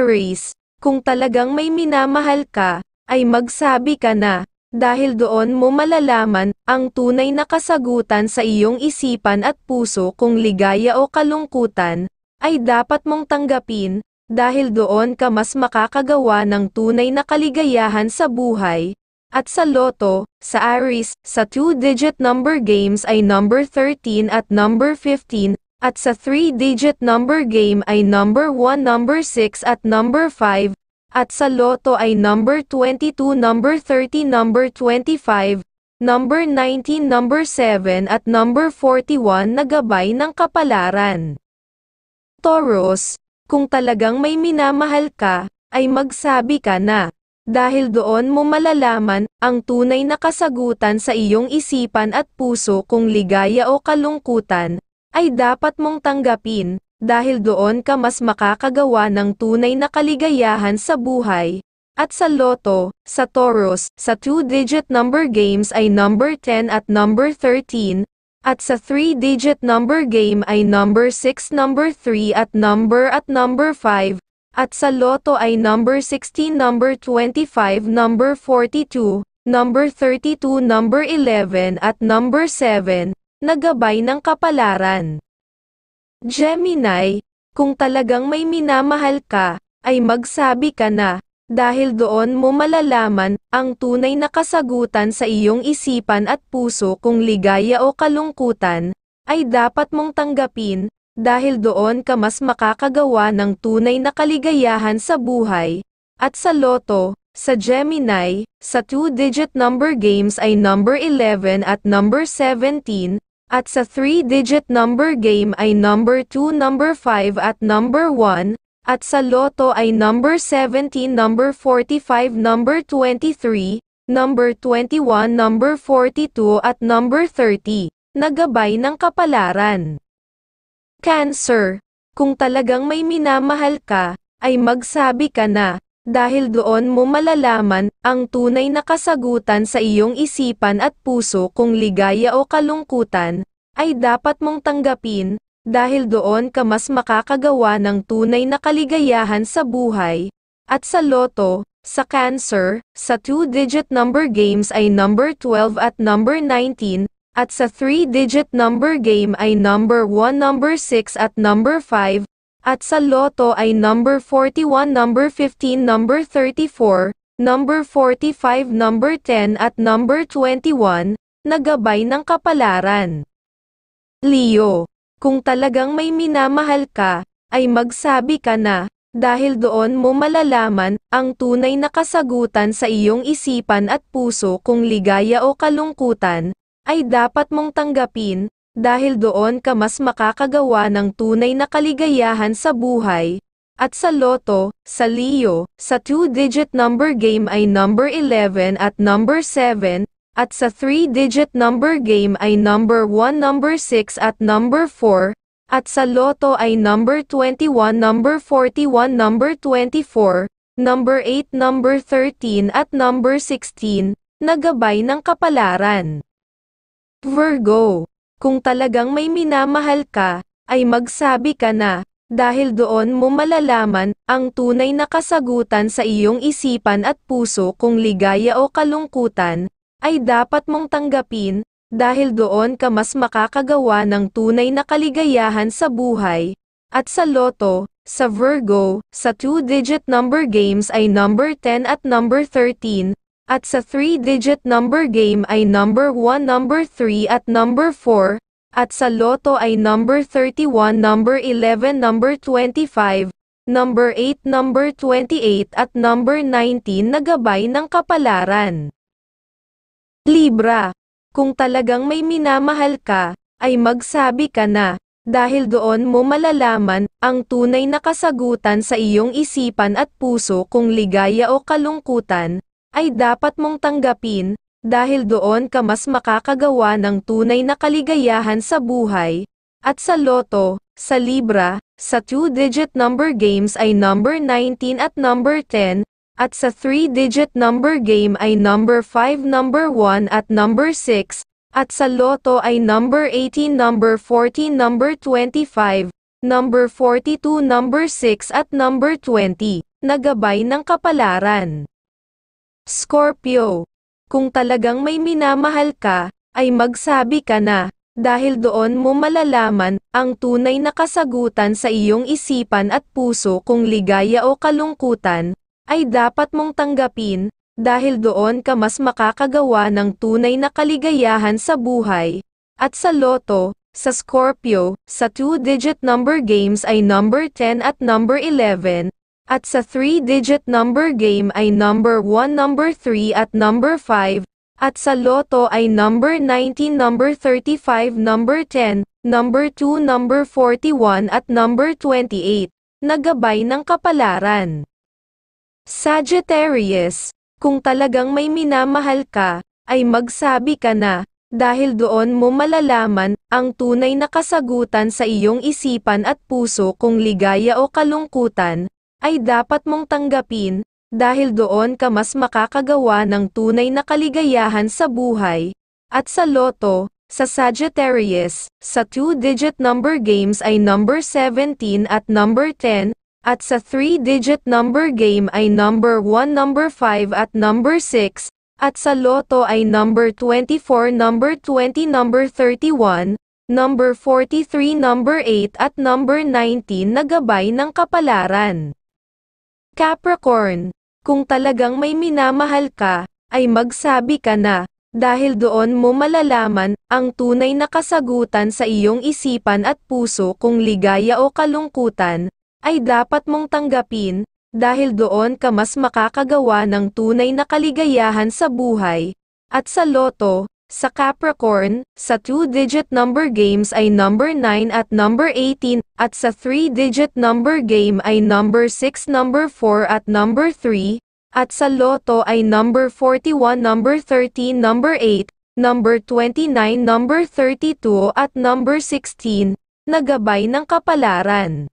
Aries, kung talagang may minamahal ka, ay magsabi ka na, dahil doon mo malalaman ang tunay na kasagutan sa iyong isipan at puso. Kung ligaya o kalungkutan, ay dapat mong tanggapin, dahil doon ka mas makakagawa ng tunay na kaligayahan sa buhay. At sa loto, sa Aries, sa 2-digit number games ay number 13 at number 15, at sa 3-digit number game ay number 1, number 6 at number 5, at sa loto ay number 22, number 30, number 25, number 19, number 7 at number 41 na gabay ng kapalaran. Taurus, kung talagang may minamahal ka, ay magsabi ka na, dahil doon mo malalaman ang tunay na kasagutan sa iyong isipan at puso. Kung ligaya o kalungkutan, ay dapat mong tanggapin, dahil doon ka mas makakagawa ng tunay na kaligayahan sa buhay. At sa loto, sa Taurus, sa 2-digit number games ay number 10 at number 13, at sa 3-digit number game ay number 6, number 3 at number 5, at sa loto ay number 16, number 25, number 42, number 32, number 11 at number 7, na gabay ng kapalaran. Gemini, kung talagang may minamahal ka, ay magsabi ka na, dahil doon mo malalaman ang tunay na kasagutan sa iyong isipan at puso. Kung ligaya o kalungkutan, ay dapat mong tanggapin, dahil doon ka mas makakagawa ng tunay na kaligayahan sa buhay. At sa loto, sa Gemini, sa 2-digit number games ay number 11 at number 17, at sa 3-digit number game ay number 2, number 5 at number 1, at sa loto ay number 17, number 45, number 23, number 21, number 42 at number 30, na gabay ng kapalaran. Cancer, kung talagang may minamahal ka, ay magsabi ka na, dahil doon mo malalaman ang tunay na kasagutan sa iyong isipan at puso. Kung ligaya o kalungkutan, ay dapat mong tanggapin, dahil doon ka mas makakagawa ng tunay na kaligayahan sa buhay. At sa loto, sa Cancer, sa 2-digit number games ay number 12 at number 19, at sa 3-digit number game ay number 1, number 6 at number 5, at sa loto ay number 41, number 15, number 34, number 45, number 10 at number 21, na gabay ng kapalaran. Leo, kung talagang may minamahal ka, ay magsabi ka na, dahil doon mo malalaman ang tunay na kasagutan sa iyong isipan at puso. Kung ligaya o kalungkutan, ay dapat mong tanggapin, dahil doon ka mas makakagawa ng tunay na kaligayahan sa buhay. At sa loto, sa Leo, sa 2-digit number game ay number 11 at number 7, at sa 3-digit number game ay number 1, number 6 at number 4, at sa loto ay number 21, number 41, number 24, number 8, number 13 at number 16, na gabay ng kapalaran. Virgo, kung talagang may minamahal ka, ay magsabi ka na, dahil doon mo malalaman ang tunay na kasagutan sa iyong isipan at puso. Kung ligaya o kalungkutan, ay dapat mong tanggapin, dahil doon ka mas makakagawa ng tunay na kaligayahan sa buhay. At sa loto, sa Virgo, sa 2-digit number games ay number 10 at number 13, at sa 3-digit number game ay number 1, number 3 at number 4, at sa loto ay number 31, number 11, number 25, number 8, number 28 at number 19 na gabay ng kapalaran. Libra, kung talagang may minamahal ka, ay magsabi ka na, dahil doon mo malalaman ang tunay na kasagutan sa iyong isipan at puso. Kung ligaya o kalungkutan, ay dapat mong tanggapin, dahil doon ka mas makakagawa ng tunay na kaligayahan sa buhay. At sa loto, sa Libra, sa 2-digit number games ay number 19 at number 10, at sa 3-digit number game ay number 5, number 1 at number 6, at sa loto ay number 18, number 14, number 25, number 42, number 6 at number 20. na gabay ng kapalaran. Scorpio. Kung talagang may minamahal ka, ay magsabi ka na, dahil doon mo malalaman ang tunay na kasagutan sa iyong isipan at puso. Kung ligaya o kalungkutan, ay dapat mong tanggapin, dahil doon ka mas makakagawa ng tunay na kaligayahan sa buhay. At sa loto, sa Scorpio, sa 2-digit number games ay number 10 at number 11, at sa 3-digit number game ay number 1, number 3 at number 5, at sa loto ay number 19, number 35, number 10, number 2, number 41 at number 28, na gabay ng kapalaran. Sagittarius. Kung talagang may minamahal ka, ay magsabi ka na, dahil doon mo malalaman ang tunay na kasagutan sa iyong isipan at puso. Kung ligaya o kalungkutan, ay dapat mong tanggapin, dahil doon ka mas makakagawa ng tunay na kaligayahan sa buhay. At sa loto, sa Sagittarius, sa 2-digit number games ay number 17 at number 10, at sa 3-digit number game ay number 1, number 5 at number 6, at sa loto ay number 24, number 20, number 31, number 43, number 8 at number 19 na gabay ng kapalaran. Capricorn. Kung talagang may minamahal ka, ay magsabi ka na, dahil doon mo malalaman ang tunay na kasagutan sa iyong isipan at puso. Kung ligaya o kalungkutan, ay dapat mong tanggapin, dahil doon ka mas makakagawa ng tunay na kaligayahan sa buhay. At sa loto, sa Capricorn, sa 2-digit number games ay number 9 at number 18, at sa 3-digit number game ay number 6, number 4 at number 3, at sa loto ay number 41, number 13, number 8, number 29, number 32 at number 16, na gabay ng kapalaran.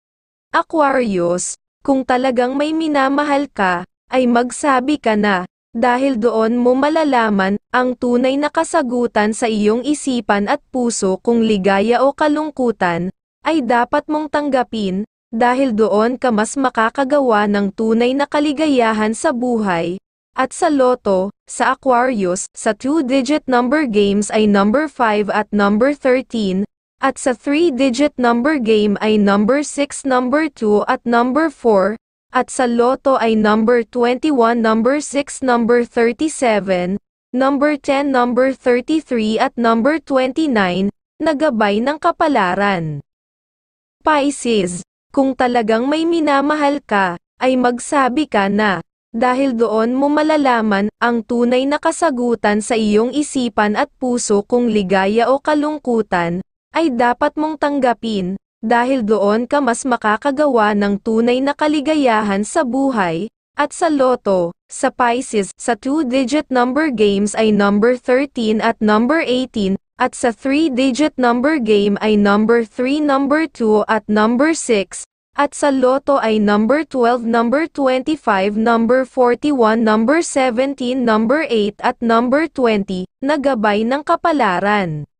Aquarius. Kung talagang may minamahal ka, ay magsabi ka na, dahil doon mo malalaman ang tunay na kasagutan sa iyong isipan at puso. Kung ligaya o kalungkutan, ay dapat mong tanggapin, dahil doon ka mas makakagawa ng tunay na kaligayahan sa buhay. At sa loto, sa Aquarius, sa 2-digit number games ay number 5 at number 13, at sa 3-digit number game ay number 6, number 2 at number 4, at sa loto ay number 21, number 6, number 37, number 10, number 33 at number 29, na gabay ng kapalaran. Pisces. Kung talagang may minamahal ka, ay magsabi ka na, dahil doon mo malalaman ang tunay na kasagutan sa iyong isipan at puso. Kung ligaya o kalungkutan, ay dapat mong tanggapin, dahil doon ka mas makakagawa ng tunay na kaligayahan sa buhay. At sa loto, sa Pisces, sa 2-digit number games ay number 13 at number 18, at sa 3-digit number game ay number 3, number 2 at number 6, at sa loto ay number 12, number 25, number 41, number 17, number 8 at number 20, na gabay ng kapalaran.